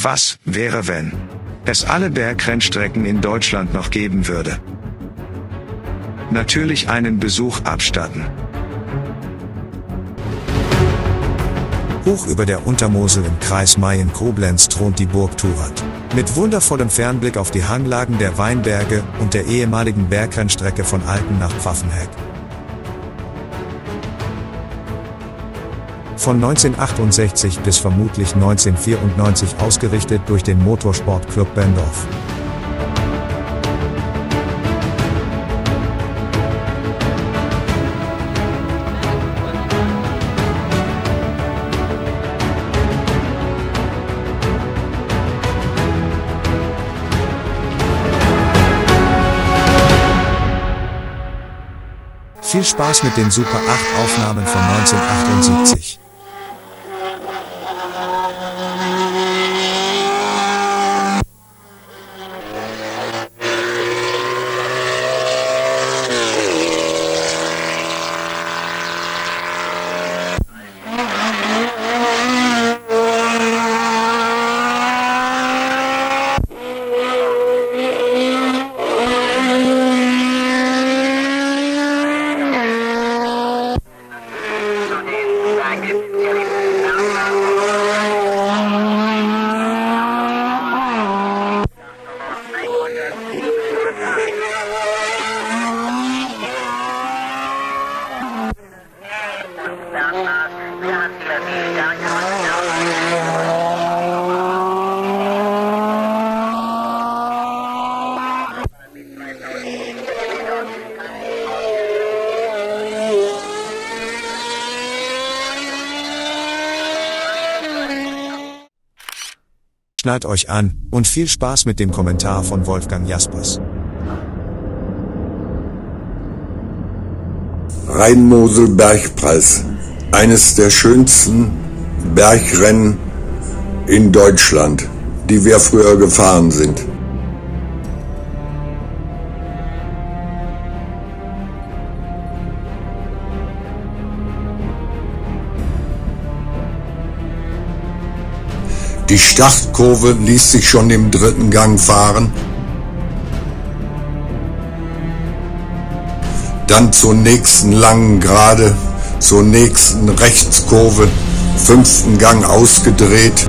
Was wäre, wenn es alle Bergrennstrecken in Deutschland noch geben würde? Natürlich einen Besuch abstatten. Hoch über der Untermosel im Kreis Mayen-Koblenz thront die Burg Thurath. Mit wundervollem Fernblick auf die Hanglagen der Weinberge und der ehemaligen Bergrennstrecke von Alten nach Pfaffenheck. Von 1968 bis vermutlich 1994 ausgerichtet durch den Motorsportclub Bendorf. Viel Spaß mit den Super 8 Aufnahmen von 1978. Schnallt euch an und viel Spaß mit dem Kommentar von Wolfgang Jaspers. Rhein-Mosel-Bergpreis, eines der schönsten Bergrennen in Deutschland, die wir früher gefahren sind. Die Startkurve ließ sich schon im dritten Gang fahren. Dann zur nächsten langen Gerade, zur nächsten Rechtskurve, fünften Gang ausgedreht.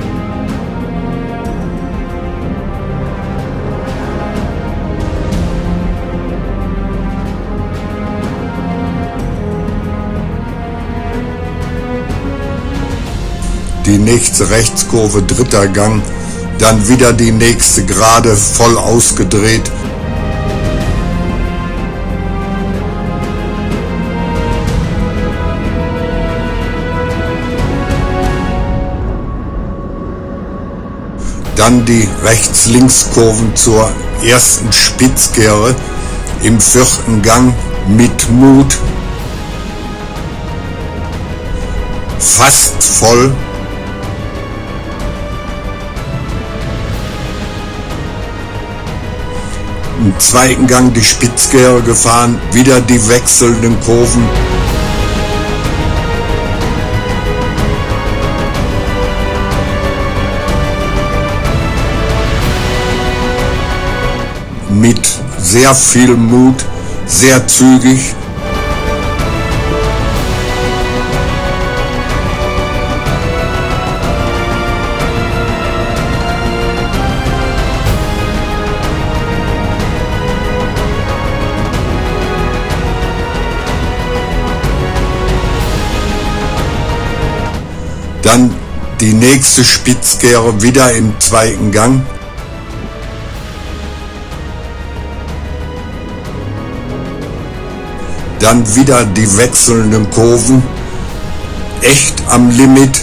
Die nächste Rechtskurve, dritter Gang, dann wieder die nächste Gerade, voll ausgedreht. Dann die Rechts-Links-Kurven zur ersten Spitzkehre im vierten Gang mit Mut. Fast voll. Im zweiten Gang die Spitzkehre gefahren, wieder die wechselnden Kurven. Mit sehr viel Mut, sehr zügig. Dann die nächste Spitzkehre wieder im zweiten Gang. Dann wieder die wechselnden Kurven. Echt am Limit.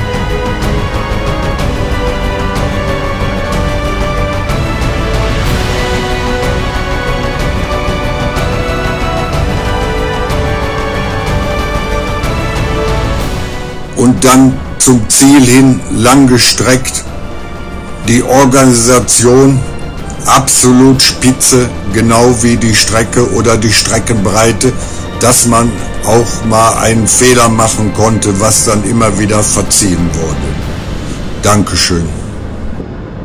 Und dann zum Ziel hin langgestreckt, die Organisation absolut spitze, genau wie die Strecke oder die Streckenbreite, dass man auch mal einen Fehler machen konnte, was dann immer wieder verziehen wurde. Dankeschön.